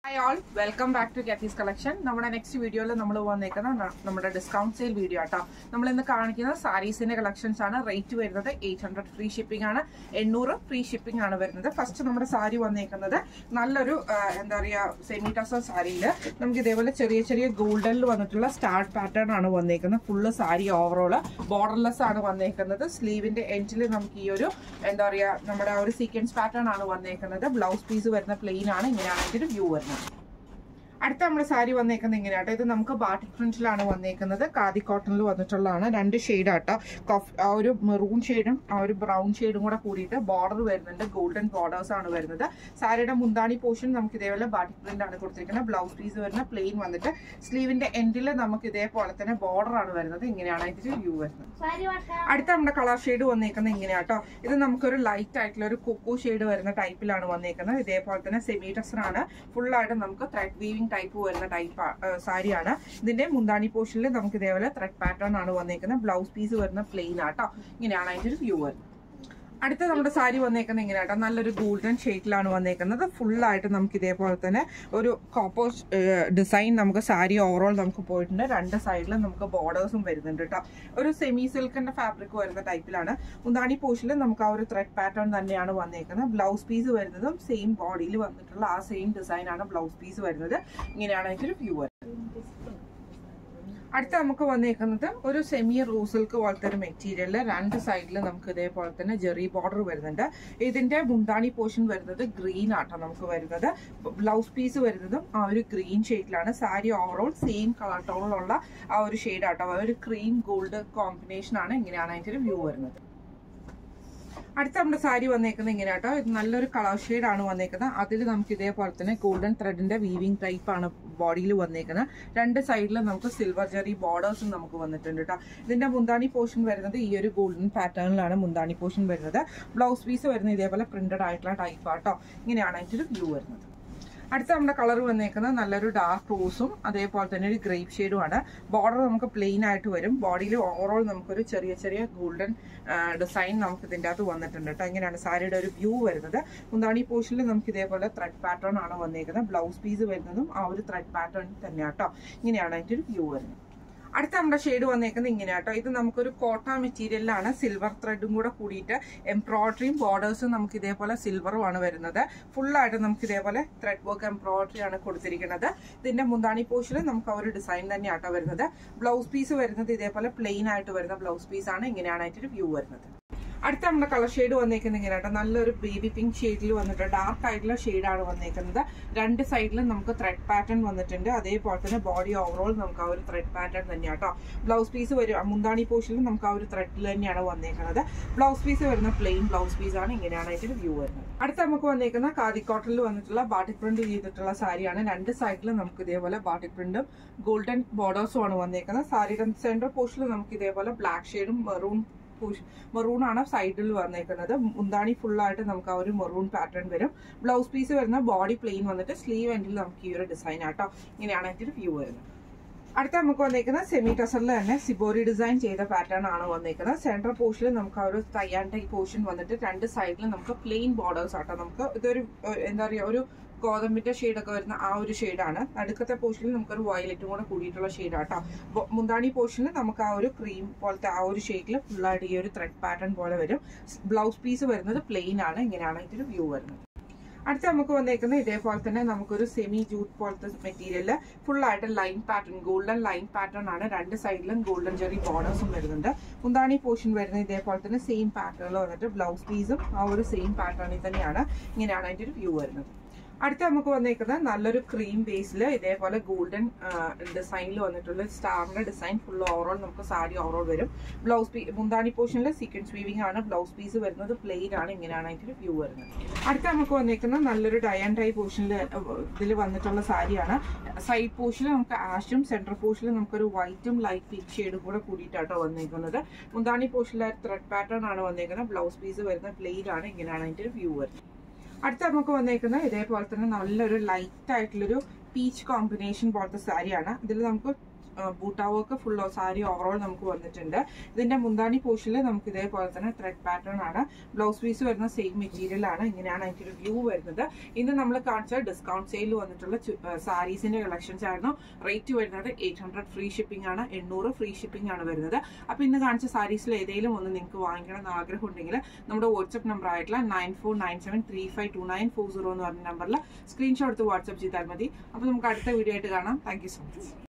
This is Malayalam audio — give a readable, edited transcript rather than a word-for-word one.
Hi all, welcome back to Kathy's collection. നമ്മുടെ നെക്സ്റ്റ് വീഡിയോയിൽ നമ്മൾ വന്നേക്കുന്ന നമ്മുടെ ഡിസ്കൗണ്ട് സെയിൽ വീഡിയോ ആട്ടോ. നമ്മൾ ഇന്ന് കാണിക്കുന്ന സാരീസിന്റെ കളക്ഷൻസ് ആണ്. റേറ്റ് വരുന്നത് 800 ഫ്രീ ഷിപ്പിംഗ് ആണ്, 800 ഫ്രീ ഷിപ്പിംഗ് ആണ് വരുന്നത്. ഫസ്റ്റ് നമ്മുടെ സാരി വന്നേക്കുന്നത് നല്ലൊരു എന്താ പറയാ സെമി ടസർ സാരിയില് നമുക്ക് ഇതേപോലെ ചെറിയ ചെറിയ ഗോൾഡനിൽ വന്നിട്ടുള്ള സ്റ്റാർട്ട് പാറ്റേൺ ആണ് വന്നേക്കുന്നത്. ഫുള്ള് സാരി ഓവറോള് ബോർഡർലെസ് ആണ് വന്നേക്കുന്നത്. സ്ലീവിന്റെ എൻഡിൽ നമുക്ക് ഈ ഒരു എന്താ പറയാ നമ്മുടെ ഒരു സീക്വൻസ് പാറ്റേൺ ആണ് വന്നേക്കുന്നത്. ബ്ലൗസ് പീസ് വരുന്ന പ്ലെയിൻ ആണ്. ഇങ്ങനെയാണ് ഇതിന്റെ വ്യൂ വരുന്നത്. അടുത്ത നമ്മുടെ സാരി വന്നേക്കുന്നത് ഇങ്ങനെയാട്ടോ. ഇത് നമുക്ക് ബാട്ടിക് പ്രിന്റിലാണ് വന്നേക്കുന്നത്. ഖാദി കോട്ടണിൽ വന്നിട്ടുള്ളതാണ്. രണ്ട് ഷെയ്ഡ് ആട്ടോ. ആ ഒരു മെറൂൺ ഷെയ്ഡും ആ ഒരു ബ്രൗൺ ഷെയ്ഡും കൂടെ കൂടിയിട്ട് ബോർഡർ വരുന്നുണ്ട്. ഗോൾഡൻ ബോർഡേഴ്സ് ആണ് വരുന്നത്. സാരിയുടെ മുന്താണി പോർഷൻ നമുക്ക് ഇതേപോലെ ബാട്ടിക് പ്രിന്റ് ആണ് കൊടുത്തിരിക്കുന്നത്. ബ്ലൗസ് പീസ് വരുന്ന പ്ലെയിൻ വന്നിട്ട് സ്ലീവിന്റെ എൻഡിൽ നമുക്ക് ഇതേപോലെ തന്നെ ബോർഡർ ആണ് വരുന്നത്. ഇങ്ങനെയാണ് ഇതിന്റെ വ്യൂ വരുന്നത്. അടുത്ത നമ്മുടെ കളർ ഷെയ്ഡ് വന്നേക്കുന്നത് ഇങ്ങനെയാട്ടോ. ഇത് നമുക്കൊരു ലൈറ്റ് ആയിട്ടുള്ള ഒരു കൊക്കോ ഷെയ്ഡ് വരുന്ന ടൈപ്പിലാണ് വന്നേക്കുന്നത്. ഇതേപോലെ തന്നെ സെമി ടസർ ആണ്. ഫുള്ളായിട്ട് നമുക്ക് ത്രെഡ് വീവിംഗ് ടൈപ്പ് വരുന്ന ടൈപ്പ് സാരിയാണ്. ഇതിന്റെ മുന്താണി പോർഷനിൽ നമുക്ക് ഇതേപോലെ ത്രെഡ് പാറ്റേൺ ആണ് വന്നേക്കുന്നത്. ബ്ലൗസ് പീസ് വരുന്ന പ്ലെയിൻ ആട്ടോ. ഇങ്ങനെയാണ് അതിന്റെ ഒരു വ്യൂ വരുന്നത്. അടുത്ത നമ്മുടെ സാരി വന്നേക്കുന്നത് ഇങ്ങനെയാട്ടോ. നല്ലൊരു ഗോൾഡൻ ഷെയ്ഡിലാണ് വന്നേക്കുന്നത്. ഫുള്ളായിട്ട് നമുക്ക് ഇതേപോലെ തന്നെ ഒരു കോപ്പർ ഡിസൈൻ നമുക്ക് സാരി ഓവറോൾ നമുക്ക് പോയിട്ടുണ്ട്. രണ്ട് സൈഡിലും നമുക്ക് ബോർഡേഴ്സും വരുന്നുണ്ട് കേട്ടോ. ഒരു സെമി സിൽക്കിന്റെ ഫാബ്രിക് വരുന്ന ടൈപ്പിലാണ്. മുന്താണി പോർഷനിൽ നമുക്ക് ആ ഒരു ത്രെഡ് പാറ്റേൺ തന്നെയാണ് വന്നേക്കുന്നത്. ബ്ലൗസ് പീസ് വരുന്നതും സെയിം ബോഡിയിൽ വന്നിട്ടുള്ള ആ സെയിം ഡിസൈൻ ആണ് ബ്ലൗസ് പീസ് വരുന്നത്. ഇങ്ങനെയാണ് അതിന്റെ ഒരു വ്യൂ വരുന്നത്. അടുത്ത നമുക്ക് വന്നേക്കുന്നത് ഒരു സെമി റൂ സിൽക്ക് പോലത്തെ ഒരു മെറ്റീരിയലില് രണ്ട് സൈഡിൽ നമുക്ക് ഇതേപോലെ തന്നെ ജെറി ബോർഡർ വരുന്നുണ്ട്. ഇതിന്റെ മുന്താണി പോർഷൻ വരുന്നത് ഗ്രീൻ ആട്ടോ നമുക്ക് വരുന്നത്. ബ്ലൗസ് പീസ് വരുന്നതും ആ ഒരു ഗ്രീൻ ഷെയ്ഡിലാണ്. സാരി ഓവറോൾ സെയിം കളർ ടോണിലുള്ള ആ ഒരു ഷെയ്ഡ് ആട്ടോ. ആ ഒരു ക്രീം ഗോൾഡ് കോമ്പിനേഷൻ ആണ്. ഇങ്ങനെയാണ് അതിന്റെ ഒരു വ്യൂ വരുന്നത്. അടുത്ത നമ്മുടെ സാരി വന്നേക്കുന്നത് ഇങ്ങനെയാട്ടോ. ഇത് നല്ലൊരു കളർ ഷെയ്ഡ് ആണ് വന്നേക്കുന്നത്. അതിൽ നമുക്ക് ഇതേപോലെ തന്നെ ഗോൾഡൻ ത്രെഡിന്റെ വീവിംഗ് ടൈപ്പ് ആണ് ബോഡിയിൽ വന്നേക്കുന്നത്. രണ്ട് സൈഡിലും നമുക്ക് സിൽവർ ജെറി ബോർഡേഴ്സും നമുക്ക് വന്നിട്ടുണ്ട് കേട്ടോ. ഇതിന്റെ മുന്താണി പോർഷൻ വരുന്നത് ഈ ഒരു ഗോൾഡൻ പാറ്റേണിലാണ് മുന്താണി പോർഷൻ വരുന്നത്. ബ്ലൗസ് പീസ് വരുന്നത് ഇതേപോലെ പ്രിന്റഡ് ആയിട്ടുള്ള ടൈപ്പ് ആട്ടോ. ഇങ്ങനെയാണ് അതിന്റെ ഒരു വ്യൂ വരുന്നത്. അടുത്ത നമ്മുടെ കളർ വന്നേക്കുന്നത് നല്ലൊരു ഡാർക്ക് റോസും അതേപോലെ തന്നെ ഒരു ഗ്രേപ്പ് ഷെയ്ഡും ആണ്. ബോർഡർ നമുക്ക് പ്ലെയിൻ ആയിട്ട് വരും. ബോഡിയിൽ ഓവറോൾ നമുക്കൊരു ചെറിയ ചെറിയ ഗോൾഡൻ ഡിസൈൻ നമുക്ക് ഇതിൻ്റെ അകത്ത് വന്നിട്ടുണ്ട് കേട്ടോ. ഇങ്ങനെയാണ് സാരിയുടെ ഒരു വ്യൂ വരുന്നത്. മുന്താണി പോർഷനിൽ നമുക്ക് ഇതേപോലെ ത്രെഡ് പാറ്റേൺ ആണ് വന്നേക്കുന്നത്. ബ്ലൗസ് പീസ് വരുന്നതും ആ ഒരു ത്രെഡ് പാറ്റേൺ തന്നെയാണ് കേട്ടോ. ഇങ്ങനെയാണ് അതിൻ്റെ ഒരു വ്യൂ വരുന്നത്. അടുത്ത നമ്മുടെ ഷെയ്ഡ് വന്നേക്കുന്നത് ഇങ്ങനെയാട്ടോ. ഇത് നമുക്കൊരു കോട്ട മെറ്റീരിയലിലാണ്. സിൽവർ ത്രെഡും കൂടെ കൂടിയിട്ട് എംബ്രോയിഡറിയും ബോർഡേഴ്സും നമുക്ക് ഇതേപോലെ സിൽവറും ആണ് വരുന്നത്. ഫുള്ളായിട്ട് നമുക്ക് ഇതേപോലെ ത്രെഡ് വർക്ക് എംബ്രോയിഡറി ആണ് കൊടുത്തിരിക്കുന്നത്. ഇതിന്റെ മുന്താണി പോർഷനിൽ നമുക്ക് ആ ഒരു ഡിസൈൻ തന്നെയാട്ടോ വരുന്നത്. ബ്ലൗസ് പീസ് വരുന്നത് ഇതേപോലെ പ്ലെയിൻ ആയിട്ട് വരുന്ന ബ്ലൗസ് പീസ് ആണ്. ഇങ്ങനെയാണ് അതിന്റെ വ്യൂ വരുന്നത്. അടുത്ത നമ്മുടെ കളർ ഷെയ്ഡ് വന്നേക്കുന്നത് ഇങ്ങനെയാട്ടോ. നല്ലൊരു ബേബി പിങ്ക് ഷെയ്ഡിൽ വന്നിട്ട് ഡാർക്ക് ആയിട്ടുള്ള ഷെയ്ഡാണ് വന്നേക്കുന്നത്. രണ്ട് സൈഡിലും നമുക്ക് ത്രെഡ് പാറ്റേൺ വന്നിട്ടുണ്ട്. അതേപോലെ തന്നെ ബോഡി ഓവറോൾ നമുക്ക് ആ ഒരു ത്രെഡ് പാറ്റേൺ തന്നെയാട്ടോ. ബ്ലൗസ് പീസ് വരും. മുന്താണി പോർഷനിൽ നമുക്ക് ആ ഒരു ത്രെഡിൽ തന്നെയാണ് വന്നേക്കുന്നത്. ബ്ലൗസ് പീസ് വരുന്ന പ്ലെയിൻ ബ്ലൗസ് പീസ് ആണ്. ഇങ്ങനെയാണ് അതിന്റെ വ്യൂ വരുന്നത്. അടുത്ത നമുക്ക് വന്നേക്കുന്ന ഖാദി കോട്ടണിൽ വന്നിട്ടുള്ള ബാട്ടിക് പ്രിന്റ് ചെയ്തിട്ടുള്ള സാരിയാണ്. രണ്ട് സൈഡിലും നമുക്ക് ഇതേപോലെ ബാട്ടിക് പ്രിന്റും ഗോൾഡൻ ബോർഡേഴ്സും ആണ് വന്നേക്കുന്നത്. സാരിയുടെ സെന്റർ പോർഷനിൽ നമുക്ക് ഇതേപോലെ ബ്ലാക്ക് ഷെയ്ഡും മെറൂൺ ആണ് സൈഡിൽ വന്നേക്കുന്നത്. മുന്താണി ഫുള്ളായിട്ട് നമുക്ക് ആ ഒരു മെറൂൺ പാറ്റേൺ വരും. ബ്ലൗസ് പീസ് വരുന്ന ബോഡി പ്ലെയിൻ വന്നിട്ട് സ്ലീവ് എൻഡിൽ നമുക്ക് ഈ ഒരു ഡിസൈൻ ആട്ടോ. ഇങ്ങനെയാണ് അതിന്റെ വ്യൂ വരുന്നത്. അടുത്ത നമുക്ക് വന്നേക്കുന്നത് സെമി ടസറിൽ തന്നെ സിബോറി ഡിസൈൻ ചെയ്ത പാറ്റേൺ ആണ് വന്നേക്കുന്നത്. സെൻട്രൽ പോർഷനിൽ നമുക്ക് ആ ഒരു തയ്യാൻ പോർഷൻ വന്നിട്ട് രണ്ട് സൈഡിൽ നമുക്ക് പ്ലെയിൻ ബോർഡേഴ്സ് ആട്ടോ. നമുക്ക് ഇതൊരു എന്താ പറയുക ഒരു ഗോതമ്പിന്റെ ഷെയ്ഡൊക്കെ വരുന്ന ആ ഒരു ഷെയ്ഡാണ്. നടുക്കത്തെ പോർഷനിൽ നമുക്കൊരു വയലറ്റും കൂടെ കൂടിയിട്ടുള്ള ഷെയ്ഡാട്ടോ. മുന്താണി പോർഷനിൽ നമുക്ക് ആ ഒരു ക്രീം പോലത്തെ ആ ഒരു ഷെയ്ഡിൽ ഫുള്ളായിട്ട് ഈ ഒരു ത്രെഡ് പാറ്റേൺ പോലെ വരും. ബ്ലൗസ് പീസ് വരുന്നത് പ്ലെയിൻ ആണ്. ഇങ്ങനെയാണ് ഇതിന്റെ വ്യൂ വരുന്നത്. അടുത്ത നമുക്ക് വന്നേക്കുന്നത് ഇതേപോലെ തന്നെ നമുക്കൊരു സെമി ജൂട്ട് പോലത്തെ മെറ്റീരിയല് ഫുള്ളായിട്ട് line pattern golden line pattern ആണ്. രണ്ട് സൈഡിലും ഗോൾഡൻ ജെറി ബോർഡേഴ്സും വരുന്നുണ്ട്. മുന്താണി പോർഷൻ വരുന്നത് ഇതേപോലെ തന്നെ സെയിം പാറ്റേണിൽ വന്നിട്ട് ബ്ലൗസ് പീസും ആ ഒരു സെയിം പാറ്റേണിൽ തന്നെയാണ്. ഇങ്ങനെയാണ് അതിന്റെ ഒരു വ്യൂ വരുന്നത്. അടുത്ത നമുക്ക് വന്നേക്കുന്നത് നല്ലൊരു ക്രീം ബേസിൽ ഇതേപോലെ ഗോൾഡൻ ഡിസൈനിൽ വന്നിട്ടുള്ള സ്റ്റാറിന്റെ ഡിസൈൻ ഫുൾ ഓവറോൾ നമുക്ക് സാരി ഓവറോൾ വരും. ബ്ലൗസ് മുന്താണി പോർഷനിൽ സീക്വൻസ് വീവിംഗ് ആണ്. ബ്ലൗസ് പീസ് വരുന്നത് പ്ലെയിൻ ആണ്. ഇങ്ങനെയാണ് അതിന്റെ വ്യൂ വരുന്നത്. അടുത്ത നമുക്ക് വന്നേക്കുന്നത് നല്ലൊരു ഡൈ ആൻഡ് ഡൈ പോർഷനിൽ ഇതിൽ വന്നിട്ടുള്ള സാരിയാണ്. സൈഡ് പോർഷനിൽ നമുക്ക് ആഷും സെൻട്രൽ പോർഷനിൽ നമുക്കൊരു വൈറ്റും ലൈറ്റ് പിങ്ക് ഷെയ്ഡും കൂടെ കൂടിയിട്ടാട്ടോ വന്നേക്കുന്നത്. മുന്താണി പോർഷനിൽ ത്രെഡ് പാറ്റേൺ ആണ് വന്നേക്കുന്നത്. ബ്ലൗസ് പീസ് വരുന്നത് പ്ലെയിൻ ആണ്. ഇങ്ങനെയാണ് അതിന്റെ വ്യൂ വരുന്നത്. അടുത്ത നമുക്ക് വന്നേക്കുന്നത് ഇതേപോലെ തന്നെ നല്ലൊരു ലൈറ്റ് ആയിട്ടുള്ളൊരു പീച്ച് കോമ്പിനേഷൻ പോലത്തെ സാരിയാണ്. ഇതിൽ നമുക്ക് buta work full sari overall നമുക്ക് വന്നിട്ടുണ്ട്. ഇതിന്റെ മുന്താണി പോർഷനിൽ നമുക്ക് ഇതേപോലെ തന്നെ ത്രെഡ് പാറ്റേൺ ആണ്. ബ്ലൗസ് പീസ് വരുന്ന സെയിം മെറ്റീരിയൽ ആണ്. ഇങ്ങനെയാണ് അതിന്റെ ഒരു വ്യൂ വരുന്നത്. ഇന്ന് നമ്മൾ കാണിച്ച ഡിസ്കൗണ്ട് സെയിൽ വന്നിട്ടുള്ള സാരീസിന്റെ കളക്ഷൻസ് ആയിരുന്നു. റേറ്റ് വരുന്നത് 800 ഫ്രീ ഷിപ്പിംഗ് ആണ്, 800 ഫ്രീ ഷിപ്പിംഗ് ആണ് വരുന്നത്. അപ്പൊ ഇന്ന് കാണിച്ച സാരീസിൽ ഏതെങ്കിലും ഒന്ന് നിങ്ങൾക്ക് വാങ്ങിക്കണം എന്ന് ആഗ്രഹം ഉണ്ടെങ്കിൽ നമ്മുടെ വാട്സ്ആപ്പ് നമ്പർ ആയിട്ടുള്ള 9497352940 എന്ന് പറഞ്ഞ നമ്പറിൽ സ്ക്രീൻഷോട്ട് എടുത്ത് വാട്സ്ആപ്പ് ചെയ്താൽ മതി. അപ്പൊ നമുക്ക് അടുത്ത വീഡിയോ ആയിട്ട് കാണാം. Thank you so much.